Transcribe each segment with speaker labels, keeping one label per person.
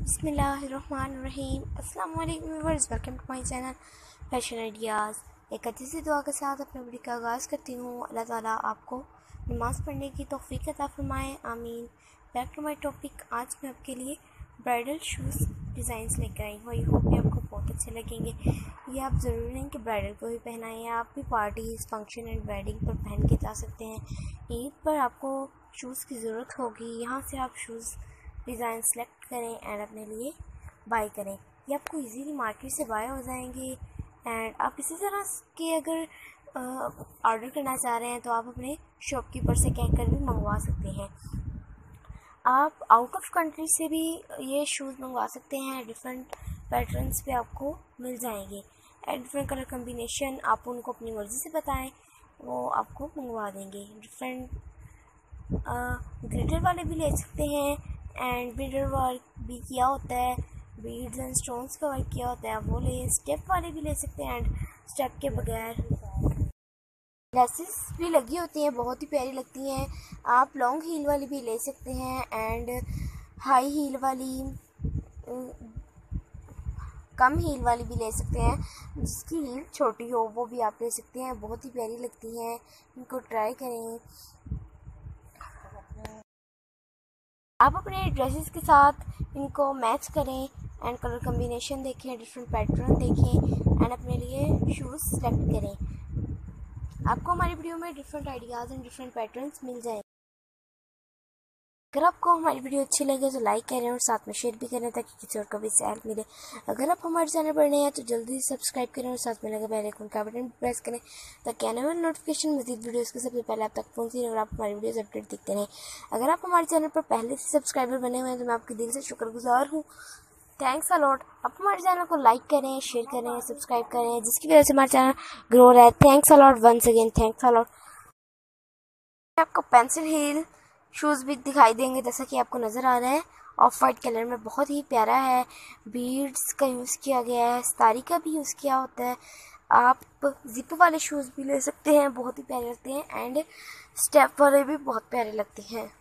Speaker 1: बिस्मिल्लाहिर्रहमानिर्रहीम। अस्सलाम वालेकुम viewers, welcome to my channel fashion ideas. एक अच्छी सी दुआ के साथ अपने वीडियो का आगाज़ करती हूँ। अल्लाह ताला आपको नमाज़ पढ़ने की तौफीक अता फरमाए, आमीन। Back to my topic. आज मैं आपके लिए ब्राइडल शूज़ डिज़ाइंस लेकर आई हूँ। आई होप ये आपको बहुत अच्छे लगेंगे। ये आप ज़रूरी नहीं कि ब्राइडल को ही पहनाएं, आप भी पार्टीज़, फंक्शन एंड वेडिंग पर पहन के जा सकते हैं। ईद पर आपको शूज़ की ज़रूरत होगी, यहाँ से आप शूज़ डिज़ाइन सेलेक्ट करें एंड अपने लिए बाय करें। ये आपको इजीली मार्केट से बाय हो जाएंगे। एंड आप इसी तरह के अगर ऑर्डर करना चाह रहे हैं तो आप अपने शॉपकीपर से कहकर भी मंगवा सकते हैं। आप आउट ऑफ कंट्री से भी ये शूज़ मंगवा सकते हैं। डिफरेंट पैटर्न्स पे आपको मिल जाएंगे एंड डिफरेंट कलर कम्बिनेशन आप उनको अपनी मर्ज़ी से बताएं, वो आपको मंगवा देंगे। डिफरेंट ग्लिटर वाले भी ले सकते हैं एंड बीडर वर्क भी किया होता है, बीड्स एंड स्टोन्स का वर्क किया होता है, वो ले। स्टेप वाले भी ले सकते हैं एंड स्टेप के बगैर लेसेस भी लगी होती हैं, बहुत ही प्यारी लगती हैं। आप लॉन्ग हील वाली भी ले सकते हैं एंड हाई हील वाली, कम हील वाली भी ले सकते हैं। जिसकी हील छोटी हो वो भी आप ले सकते हैं, बहुत ही प्यारी लगती हैं। इनको ट्राई करें। आप अपने ड्रेसेस के साथ इनको मैच करें एंड कलर कम्बिनेशन देखें, डिफरेंट पैटर्न देखें एंड अपने लिए शूज़ सेलेक्ट करें। आपको हमारी वीडियो में different ideas and different patterns मिल जाएंगे। अगर आपको हमारी वीडियो अच्छी लगे तो लाइक करें और साथ में शेयर भी करें ताकि किसी और को भी इससे हेल्प मिले। अगर आप हमारे चैनल पर नए हैं तो जल्दी से सब्सक्राइब करें और साथ में लगे बेल आइकन का बटन प्रेस करें ताकि आने वाले नोटिफिकेशन मज़ीद वीडियोस के सबसे पहले आप तक पहुंचे और आप हमारी वीडियोस अपडेट दिखते रहें। अगर आप हमारे चैनल पर पहले से सब्सक्राइबर बने हुए हैं तो मैं आपके दिल से शुक्रगुजार हूँ। Thanks a lot. आप हमारे चैनल को लाइक करें, शेयर करें, सब्सक्राइब करें, जिसकी वजह से हमारा चैनल ग्रो रहा है। Thanks a lot once again, thanks a lot. आपको पेंसिल हील शूज़ भी दिखाई देंगे जैसा कि आपको नज़र आ रहा है। ऑफ वाइट कलर में बहुत ही प्यारा है। बीड्स का यूज़ किया गया है, सितारी का भी यूज़ किया होता है। आप जिप वाले शूज़ भी ले सकते हैं, बहुत ही प्यारे लगते हैं एंड स्टेप वाले भी बहुत प्यारे लगते हैं।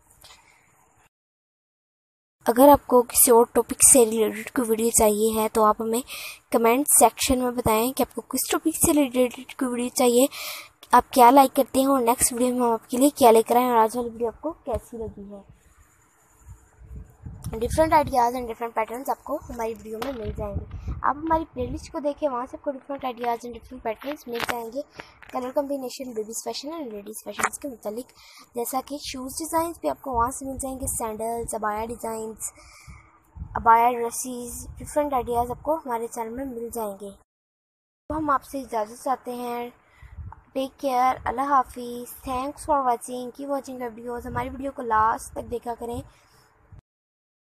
Speaker 1: अगर आपको किसी और टॉपिक से रिलेटेड कोई वीडियो चाहिए है तो आप हमें कमेंट सेक्शन में बताएं कि आपको किस टॉपिक से रिलेटेड कोई वीडियो चाहिए, आप क्या लाइक करते हैं और नेक्स्ट वीडियो में हम आपके लिए क्या लेकर आए और आज वाली वीडियो आपको कैसी लगी है। Different ideas and different patterns आपको हमारी वीडियो में मिल जाएंगे। आप हमारी प्लेलिस्ट को देखें, वहाँ से आपको different ideas and different patterns मिल जाएंगे। Colour combination babies fashion and ladies fashion के मुतालिक, जैसा कि शूज़ डिज़ाइंस भी आपको वहाँ से मिल जाएंगे। सैंडल्स, अबाया डिज़ाइंस, अबाया ड्रेसेस, डिफरेंट आइडियाज़ आपको हमारे चैनल में मिल जाएंगे। तो हम आपसे इजाज़त चाहते हैं। टेक केयर, अल्लाह हाफिज़। Thanks for watching, keep watching videos. हमारी वीडियो को लास्ट तक देखा करें